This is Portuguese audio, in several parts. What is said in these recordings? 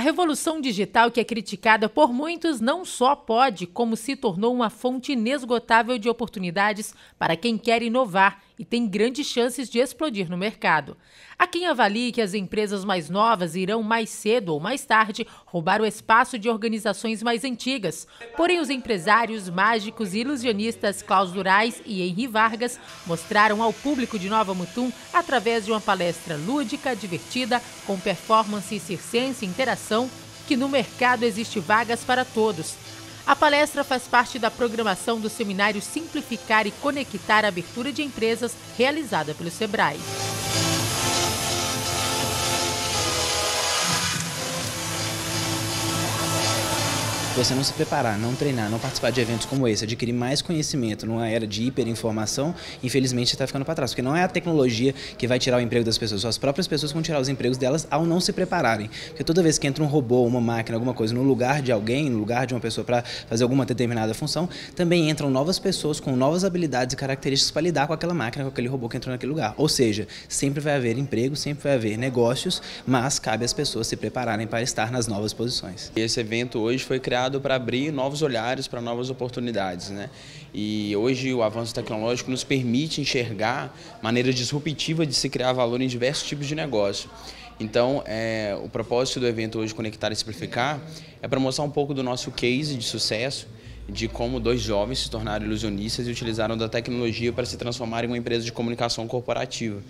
revolução digital, que é criticada por muitos, não só pode, como se tornou uma fonte inesgotável de oportunidades para quem quer inovar e tem grandes chances de explodir no mercado. Há quem avalie que as empresas mais novas irão mais cedo ou mais tarde roubar o espaço de organizações mais antigas. Porém, os empresários, mágicos e ilusionistas Klaus Durais e Henri Vargas mostraram ao público de Nova Mutum, através de uma palestra lúdica, divertida, com performance circense e interação, que no mercado existe vagas para todos. A palestra faz parte da programação do seminário Simplificar e Conectar a Abertura de Empresas, realizada pelo Sebrae. Você não se preparar, não treinar, não participar de eventos como esse, adquirir mais conhecimento numa era de hiperinformação, infelizmente você está ficando para trás. Porque não é a tecnologia que vai tirar o emprego das pessoas, são as próprias pessoas que vão tirar os empregos delas ao não se prepararem. Porque toda vez que entra um robô, uma máquina, alguma coisa no lugar de alguém, no lugar de uma pessoa para fazer alguma determinada função, também entram novas pessoas com novas habilidades e características para lidar com aquela máquina, com aquele robô que entrou naquele lugar. Ou seja, sempre vai haver emprego, sempre vai haver negócios, mas cabe às pessoas se prepararem para estar nas novas posições. Esse evento hoje foi criado para abrir novos olhares para novas oportunidades, né? E hoje o avanço tecnológico nos permite enxergar maneira disruptiva de se criar valor em diversos tipos de negócio. Então, o propósito do evento hoje, Conectar e Simplificar, é para mostrar um pouco do nosso case de sucesso, de como dois jovens se tornaram ilusionistas e utilizaram da tecnologia para se transformar em uma empresa de comunicação corporativa.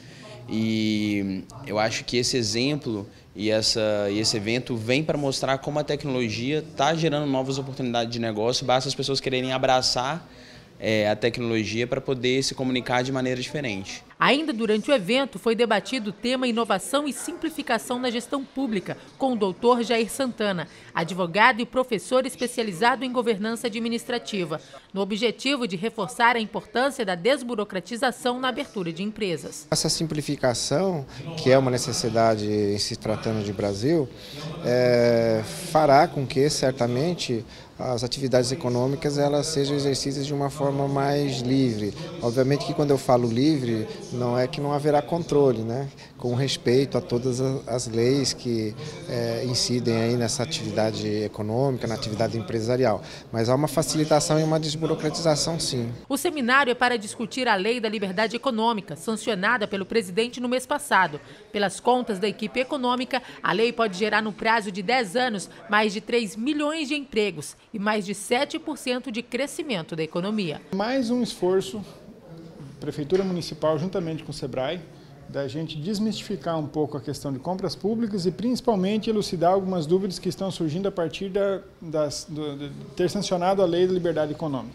E eu acho que esse exemplo e esse evento vem para mostrar como a tecnologia está gerando novas oportunidades de negócio, basta as pessoas quererem abraçar a tecnologia para poder se comunicar de maneira diferente. Ainda durante o evento foi debatido o tema Inovação e Simplificação na Gestão Pública, com o Dr. Jair Santana, advogado e professor especializado em governança administrativa, no objetivo de reforçar a importância da desburocratização na abertura de empresas. Essa simplificação, que é uma necessidade em se tratando de Brasil, fará com que, certamente, as atividades econômicas elas sejam exercidas de uma forma mais livre. Obviamente que quando eu falo livre, não é que não haverá controle, né? Com respeito a todas as leis que incidem aí nessa atividade econômica, na atividade empresarial. Mas há uma facilitação e uma desburocratização, sim. O seminário é para discutir a Lei da Liberdade Econômica, sancionada pelo presidente no mês passado. Pelas contas da equipe econômica, a lei pode gerar no prazo de 10 anos mais de 3 milhões de empregos e mais de 7% de crescimento da economia. Mais um esforço, Prefeitura Municipal juntamente com o Sebrae, da gente desmistificar um pouco a questão de compras públicas e principalmente elucidar algumas dúvidas que estão surgindo a partir de ter sancionado a Lei da Liberdade Econômica.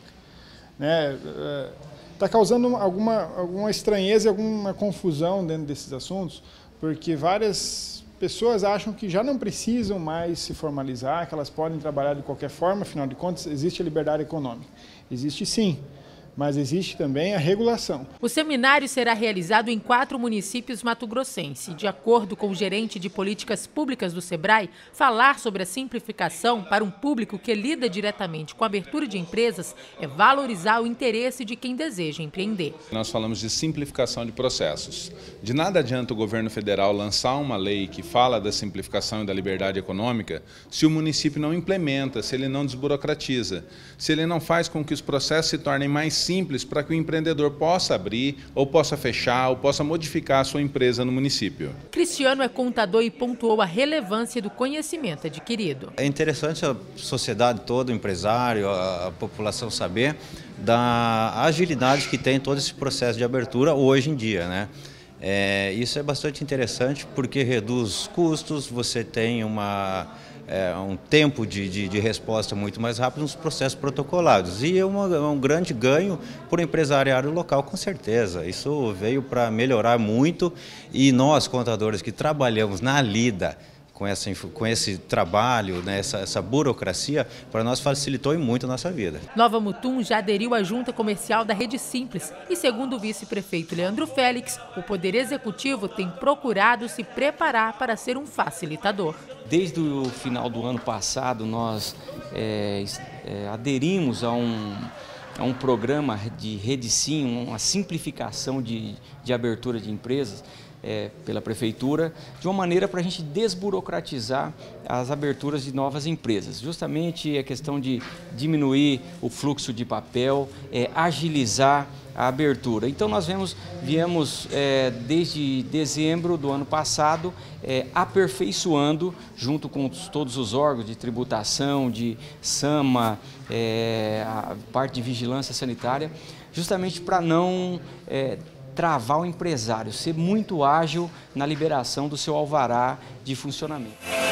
Está causando alguma estranheza e alguma confusão dentro desses assuntos, porque várias pessoas acham que já não precisam mais se formalizar, que elas podem trabalhar de qualquer forma, afinal de contas existe a liberdade econômica. Existe sim. Mas existe também a regulação. O seminário será realizado em 4 municípios mato-grossenses. De acordo com o gerente de políticas públicas do Sebrae, falar sobre a simplificação para um público que lida diretamente com a abertura de empresas é valorizar o interesse de quem deseja empreender. Nós falamos de simplificação de processos. De nada adianta o governo federal lançar uma lei que fala da simplificação e da liberdade econômica se o município não implementa, se ele não desburocratiza, se ele não faz com que os processos se tornem mais simples para que o empreendedor possa abrir, ou possa fechar, ou possa modificar a sua empresa no município. Cristiano é contador e pontuou a relevância do conhecimento adquirido. É interessante a sociedade toda, o empresário, a população saber da agilidade que tem todo esse processo de abertura hoje em dia, né? Isso é bastante interessante porque reduz custos, você tem um tempo de resposta muito mais rápido nos processos protocolados. E é um grande ganho para o empresariado local, com certeza. Isso veio para melhorar muito e nós, contadores que trabalhamos na lida com esse trabalho, né, essa burocracia, para nós facilitou muito a nossa vida. Nova Mutum já aderiu à junta comercial da Rede Simples e, segundo o vice-prefeito Leandro Félix, o Poder Executivo tem procurado se preparar para ser um facilitador. Desde o final do ano passado, nós aderimos a a um programa de Rede Sim, uma simplificação de abertura de empresas pela Prefeitura, de uma maneira para a gente desburocratizar as aberturas de novas empresas. Justamente a questão de diminuir o fluxo de papel, agilizar a abertura. Então nós viemos desde dezembro do ano passado aperfeiçoando, junto com todos os órgãos de tributação, de SAMA, a parte de vigilância sanitária, justamente para não travar o empresário, ser muito ágil na liberação do seu alvará de funcionamento.